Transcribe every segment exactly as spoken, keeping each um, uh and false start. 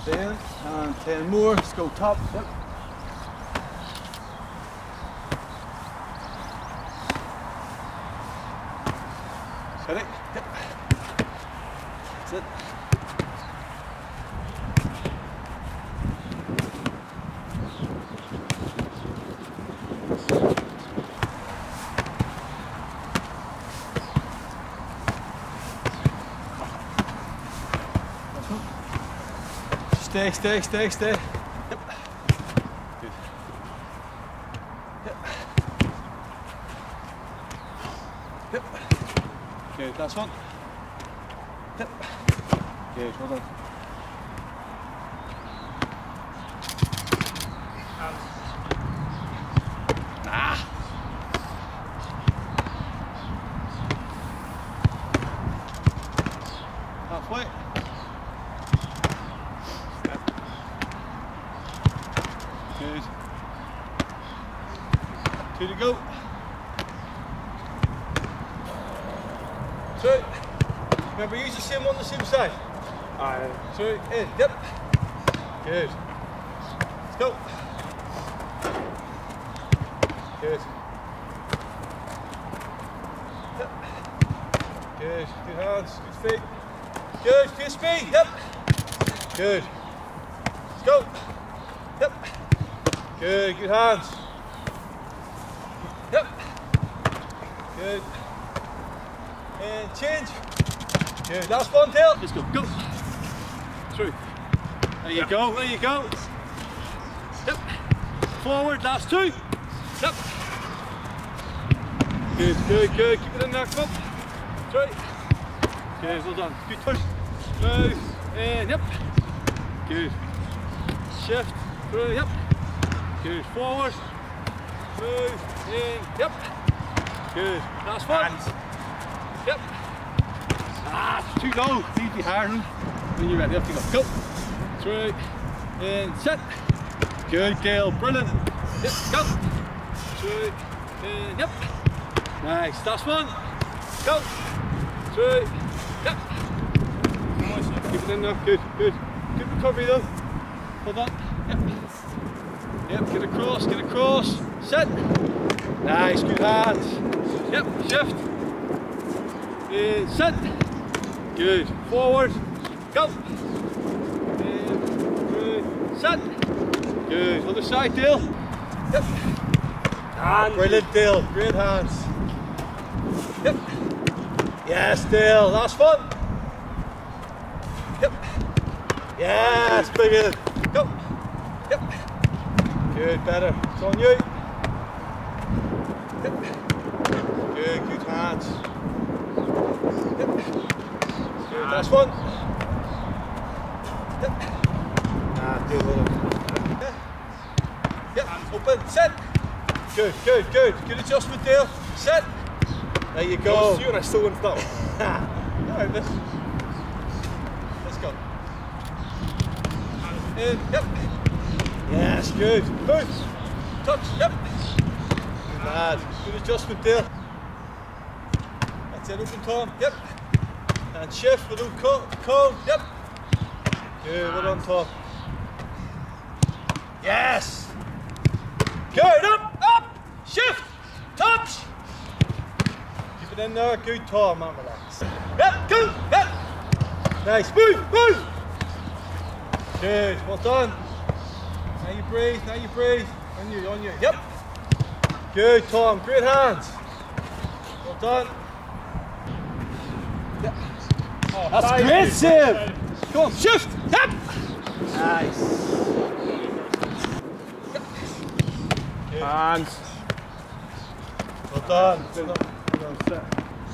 Ten, and ten more. Let's go top. Yep. Ready? Yep. That's it. Stay, stay, stay, stay. Yep. Good. Yep. Yep. Good, last one. Yep. Good, well done. Ah. Halfway. Good. Two to go. Two. Remember, use the same on the same side. Aye. Two. In. Yep. Good. Let's go. Good. Yep. Good. Good hands. Good feet. Good. Good speed. Yep. Good. Let's go. Yep. Good, good hands. Yep. Good. And change. Good, last one, tail. Let's go, go. Through. There you go, there you go. Yep. Forward, last two. Yep. Good, good, good. Keep it in there, come up. Through. Good, well done. Good push. Move. And yep. Good. Shift. Through, yep. Good, forward. Move, in, yep. Good, last one. Hands. Yep. Ah, it's too low. Leave the iron. When you're ready, up you go. Go. Through, in, set. Good, Gail, brilliant. Yep, go. Through, in, yep. Nice, last one. Go. Through, yep. Keep it in there, good, good. Good recovery though. Hold on. Yep. Yep, get across, get across. Set. Nice, good hands. Yep, shift. In, set. Good. Forward. Go. In, good. Set. Good. Other side, Dale. Yep. Hands. Brilliant, Dale. Great hands. Yep. Yes, Dale. Last one. Yep. Yes, brilliant. Go. Yep. Good, better. It's on you. Yep. Good, good hands. Yep. Good, last one. Yep. Ah, do a little. Yeah. Yep, open, set. Good, good, good. Good adjustment there. Set. There you go. You and I still went that one. Alright, let's, let's go. In, yep. Yes, good. Move. Touch, yep. Good lad. Good adjustment there. That's it, open Tom, yep. And shift with open cone, yep. Good, well done Tom. Yes. Good, up, up, shift, touch. Keep it in there, good Tom, man, relax. Yep, go, yep. Nice, move, move. Good, well done. Now you breathe, now you breathe. On you, on you, yep. Good Tom, great hands. Well done. Yep. Oh, that's great save. Go on, shift, yep. Nice. Yep. Good. Hands. Well done. Well done. Well done. Set.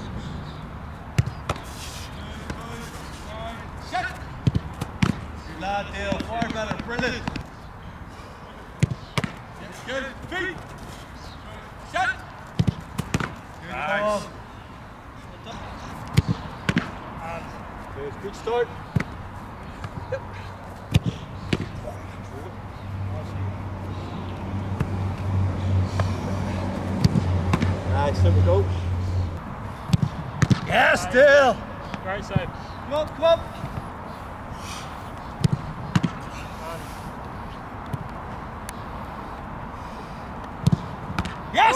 Set. Good lad, Dale. Far better. Brilliant. Good. Feet. Set. Good. Nice. Well done. Good. Good start. Yep. Nice, there we go. Yes, Dale. Right side. Come on, come on.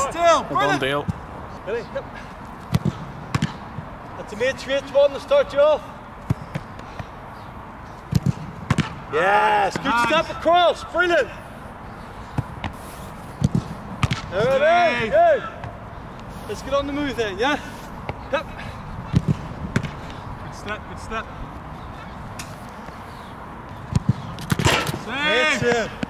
Still. Well done, Brilliant. Dale. Ready? Yep. That's a mate straight one to start you off. Yes, good Nice. step across, brilliant. There it Stay. is, good. Let's get on the move then, yeah? Yep. Good step, good step. That's Save. it.